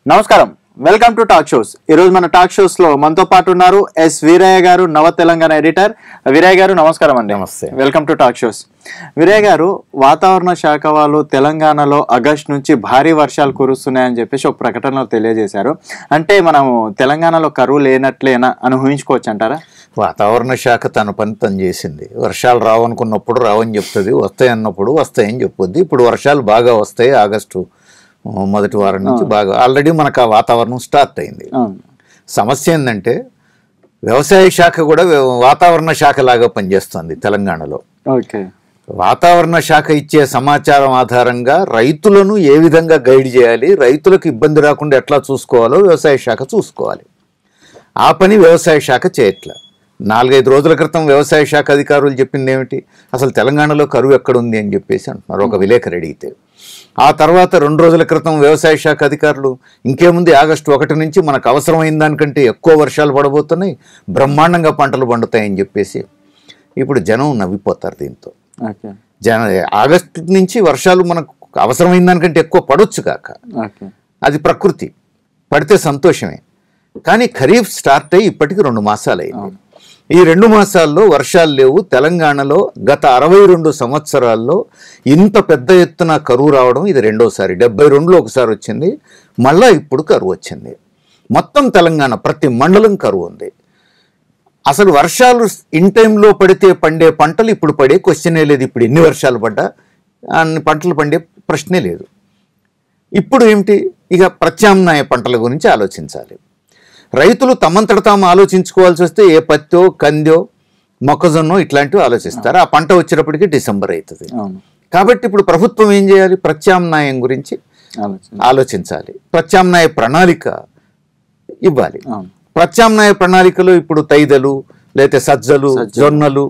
నమస్కారం, welcome to talk shows. ఈరోజు మన టాక్ షోస్ లో మనతో పాటు ఉన్నారు ఎస్ వీరయ్య గారు, నవ తెలంగాణ ఎడిటర్. వీరయ్య గారు నమస్కారం అండి. నమస్తే. Welcome to talk shows. Veerayya garu, వాతావరణ శాఖ వాళ్ళు తెలంగాణలో ఆగస్టు నుంచి భారీ వర్షాలు కురుస్తున్నాయని చెప్పేసి ఒక ప్రకటనలో తెలియజేశారు. అంటే మనం తెలంగాణలో కరువు లేనట్లేనా అని ఊహించుకోవచ్చు అంటారా? వాతావరణ శాఖ తన పని తను చేసింది. వర్షాలు రావనుకున్నప్పుడు రావని చెప్తుంది, వస్తాయి అన్నప్పుడు వస్తాయని చెప్పుద్ది. ఇప్పుడు వర్షాలు బాగా వస్తాయి. ఆగస్టు మొదటి వారం నుంచి బాగా ఆల్రెడీ మనకు ఆ వాతావరణం స్టార్ట్ అయింది. సమస్య ఏంటంటే వ్యవసాయ శాఖ కూడా వాతావరణ శాఖ లాగా పనిచేస్తుంది తెలంగాణలో. వాతావరణ శాఖ ఇచ్చే సమాచారం ఆధారంగా రైతులను ఏ విధంగా గైడ్ చేయాలి, రైతులకు ఇబ్బంది రాకుండా ఎట్లా చూసుకోవాలో వ్యవసాయ శాఖ చూసుకోవాలి. ఆ పని వ్యవసాయ శాఖ చేయట్లా. 4-5 రోజుల క్రితం వ్యవసాయ శాఖ అధికారులు చెప్పింది ఏమిటి, అసలు తెలంగాణలో కరువు ఎక్కడుంది అని చెప్పేసి అంటున్నారు ఒక విలేకరు అడిగితే. ఆ తర్వాత 2 రోజుల క్రితం వ్యవసాయ శాఖ అధికారులు ఇంకేముంది, ఆగస్టు 1 నుంచి మనకు అవసరమైన దానికంటే ఎక్కువ వర్షాలు పడబోతున్నాయి, బ్రహ్మాండంగా పంటలు పండుతాయని చెప్పేసి ఇప్పుడు జనం నవ్విపోతారు దీంతో. ఆగస్టు నుంచి వర్షాలు మనకు అవసరమైన దానికంటే ఎక్కువ పడవచ్చు కాక, అది ప్రకృతి, పడితే సంతోషమే. కానీ ఖరీఫ్ స్టార్ట్ అయ్యి ఇప్పటికి 2 మాసాలు అయింది. ఈ 2 మాసాల్లో వర్షాలు లేవు. తెలంగాణలో గత 62 సంవత్సరాల్లో ఇంత పెద్ద ఎత్తున కరువు రావడం ఇది రెండోసారి. 72లో ఒకసారి వచ్చింది, మళ్ళా ఇప్పుడు కరువు వచ్చింది. మొత్తం తెలంగాణ ప్రతి మండలం కరువు ఉంది. అసలు వర్షాలు ఇన్ టైంలో పడితే పండే పంటలు ఇప్పుడు పడే క్వశ్చనే లేదు. ఇప్పుడు ఎన్ని వర్షాలు పడ్డా అన్ని పంటలు పండే ప్రశ్నే లేదు. ఇప్పుడు ఏమిటి, ఇక ప్రత్యామ్నాయ పంటల గురించి ఆలోచించాలి. రైతులు తమంతట తాము ఆలోచించుకోవాల్సి వస్తే ఏ పత్తో, కందో, మొక్కజొన్నో ఇట్లాంటివి ఆలోచిస్తారు. ఆ పంట వచ్చేటప్పటికి డిసెంబర్ అవుతుంది. కాబట్టి ఇప్పుడు ప్రభుత్వం ఏం చేయాలి, ప్రత్యామ్నాయం గురించి ఆలోచించాలి, ప్రత్యామ్నాయ ప్రణాళిక ఇవ్వాలి. ప్రత్యామ్నాయ ప్రణాళికలో ఇప్పుడు తైదలు, లేకపోతే సజ్జలు, జొన్నలు,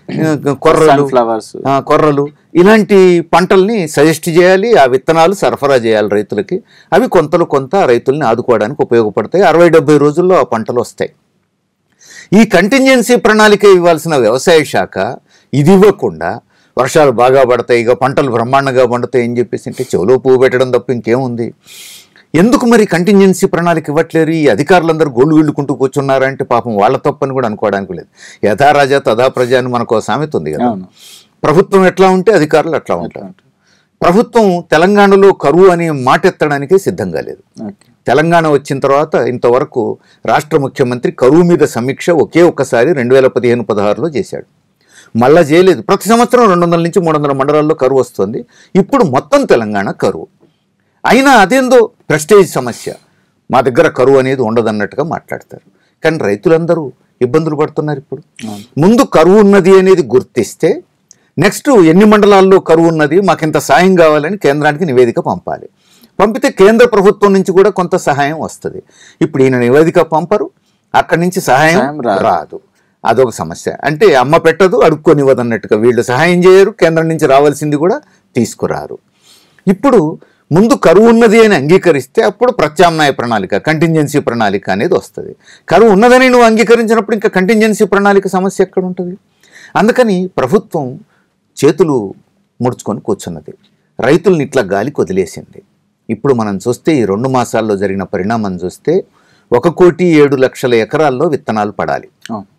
కొర్రలు ఇలాంటి పంటల్ని సజెస్ట్ చేయాలి. ఆ విత్తనాలు సరఫరా చేయాలి రైతులకి. అవి కొంత రైతుల్ని ఆదుకోవడానికి ఉపయోగపడతాయి. 60-70 రోజుల్లో ఆ పంటలు వస్తాయి. ఈ కంటింజెన్సీ ప్రణాళిక ఇవ్వాల్సిన వ్యవసాయ శాఖ ఇది ఇవ్వకుండా వర్షాలు బాగా పడతాయి, ఇక పంటలు బ్రహ్మాండంగా పండుతాయి అని చెప్పేసి అంటే చెవులో పువ్వు పెట్టడం తప్ప ఇంకేముంది. ఎందుకు మరి కంటింజెన్సీ ప్రణాళిక ఇవ్వట్లేరు? ఈ అధికారులందరూ గోళ్ళు వీళ్ళుకుంటూ కూర్చున్నారంటే పాపం వాళ్ళ తప్పని కూడా అనుకోవడానికి లేదు. యథా రాజా తథా ప్రజ అని మనకు సామెత ఉంది కదా. ప్రభుత్వం ఎట్లా ఉంటే అధికారులు అట్లా ఉంటారు. ప్రభుత్వం తెలంగాణలో కరువు అనే మాట ఎత్తడానికి సిద్ధంగా లేదు. తెలంగాణ వచ్చిన తర్వాత ఇంతవరకు రాష్ట్ర ముఖ్యమంత్రి కరువు మీద సమీక్ష ఒకే ఒక్కసారి 2015-16లో చేశాడు. మళ్ళా చేయలేదు. ప్రతి సంవత్సరం 200 నుంచి 300 మండలాల్లో కరువు వస్తుంది. ఇప్పుడు మొత్తం తెలంగాణ కరువు. అయినా అదేందో ప్రెస్టేజ్ సమస్య, మా దగ్గర కరువు అనేది ఉండదన్నట్టుగా మాట్లాడతారు. కానీ రైతులందరూ ఇబ్బందులు పడుతున్నారు. ఇప్పుడు ముందు కరువు ఉన్నది అనేది గుర్తిస్తే నెక్స్ట్ ఎన్ని మండలాల్లో కరువు ఉన్నది, మాకింత సాయం కావాలని కేంద్రానికి నివేదిక పంపాలి. పంపితే కేంద్ర ప్రభుత్వం నుంచి కూడా కొంత సహాయం వస్తుంది. ఇప్పుడు ఈయన నివేదిక పంపరు, అక్కడి నుంచి సహాయం రాదు. అదొక సమస్య. అంటే అమ్మ పెట్టదు అడుక్కొనివ్వదన్నట్టుగా వీళ్ళు సహాయం చేయరు, కేంద్రం నుంచి రావాల్సింది కూడా తీసుకురారు. ఇప్పుడు ముందు కరువు ఉన్నది అని అంగీకరిస్తే అప్పుడు ప్రత్యామ్నాయ ప్రణాళిక, కంటింజెన్సీ ప్రణాళిక అనేది వస్తుంది. కరువు ఉన్నదని నువ్వు అంగీకరించినప్పుడు ఇంకా కంటింజెన్సీ ప్రణాళిక సమస్య ఎక్కడ ఉంటుంది? అందుకని ప్రభుత్వం చేతులు ముడుచుకొని కూర్చున్నది, రైతుల్ని ఇట్లా గాలికి వదిలేసింది. ఇప్పుడు మనం చూస్తే ఈ 2 మాసాల్లో జరిగిన పరిణామం చూస్తే 1,07,00,000 ఎకరాల్లో విత్తనాలు పడాలి.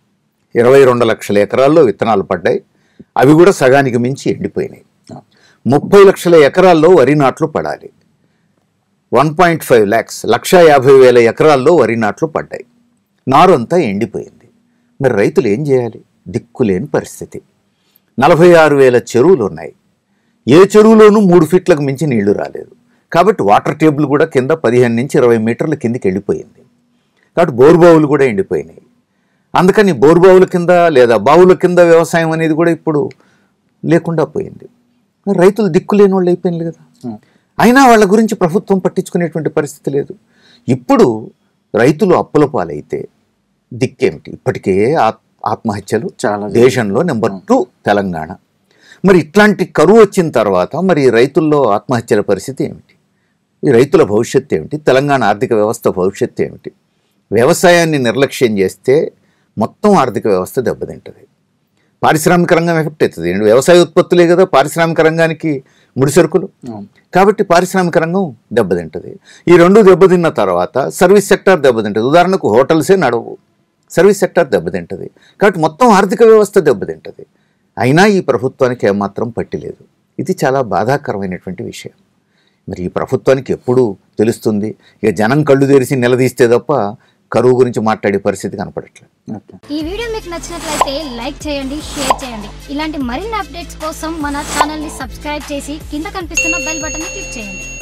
22 లక్షల ఎకరాల్లో విత్తనాలు పడ్డాయి. అవి కూడా సగానికి మించి ఎండిపోయినాయి. 30 లక్షల ఎకరాల్లో వరి నాట్లు పడాలి. 1.5 lakhs 1,50,000 ఎకరాల్లో వరి నాట్లు పడ్డాయి. నారు అంతా ఎండిపోయింది. మరి రైతులు ఏం చేయాలి? దిక్కులేని పరిస్థితి. 46,000 చెరువులు ఉన్నాయి. ఏ చెరువులోనూ 3 ఫీట్లకు మించి నీళ్లు రాలేదు. కాబట్టి వాటర్ టేబుల్ కూడా కింద 15 నుంచి 20 మీటర్ల కిందికి వెళ్ళిపోయింది. కాబట్టి బోరుబావులు కూడా ఎండిపోయినాయి. అందుకని బోరుబావుల కింద లేదా బావుల కింద వ్యవసాయం అనేది కూడా ఇప్పుడు లేకుండా పోయింది. రైతులు దిక్కులేని వాళ్ళు అయిపోయింది కదా. అయినా వాళ్ళ గురించి ప్రభుత్వం పట్టించుకునేటువంటి పరిస్థితి లేదు. ఇప్పుడు రైతులు అప్పుల పాలైతే దిక్కేమిటి? ఇప్పటికే ఆత్మహత్యలు చాలా, దేశంలో నెంబర్ 2 తెలంగాణ. మరి ఇట్లాంటి కరువు వచ్చిన తర్వాత మరి రైతుల్లో ఆత్మహత్యల పరిస్థితి ఏమిటి? ఈ రైతుల భవిష్యత్తు ఏమిటి? తెలంగాణ ఆర్థిక వ్యవస్థ భవిష్యత్తు ఏమిటి? వ్యవసాయాన్ని నిర్లక్ష్యం చేస్తే మొత్తం ఆర్థిక వ్యవస్థ దెబ్బతింటుంది. పారిశ్రామిక రంగం ఎఫెక్ట్ అవుతుంది. వ్యవసాయ ఉత్పత్తులే కదా పారిశ్రామిక రంగానికి ముడి సరుకులు. కాబట్టి పారిశ్రామిక రంగం దెబ్బతింటుంది. ఈ రెండు దెబ్బతిన్న తర్వాత సర్వీస్ సెక్టార్ దెబ్బతింటుంది. ఉదాహరణకు హోటల్సే నడవు, సర్వీస్ సెక్టార్ దెబ్బతింటుంది. కాబట్టి మొత్తం ఆర్థిక వ్యవస్థ దెబ్బతింటుంది. అయినా ఈ ప్రభుత్వానికి ఏమాత్రం పట్టిలేదు. ఇది చాలా బాధాకరమైనటువంటి విషయం. మరి ఈ ప్రభుత్వానికి ఎప్పుడు తెలుస్తుంది? ఇక జనం కళ్ళు తెరిచి నిలదీస్తే తప్ప కరువు గురించి మాట్లాడే పరిస్థితి కనపడట్లేదు. ఈ వీడియో మీకు నచ్చినట్లయితే లైక్ చేయండి, షేర్ చేయండి. ఇలాంటి మరిన్ని అప్డేట్స్ కోసం మన ఛానల్ని సబ్స్క్రైబ్ చేసి కింద కనిపిస్తున్న బెల్ బటన్ని క్లిక్ చేయండి.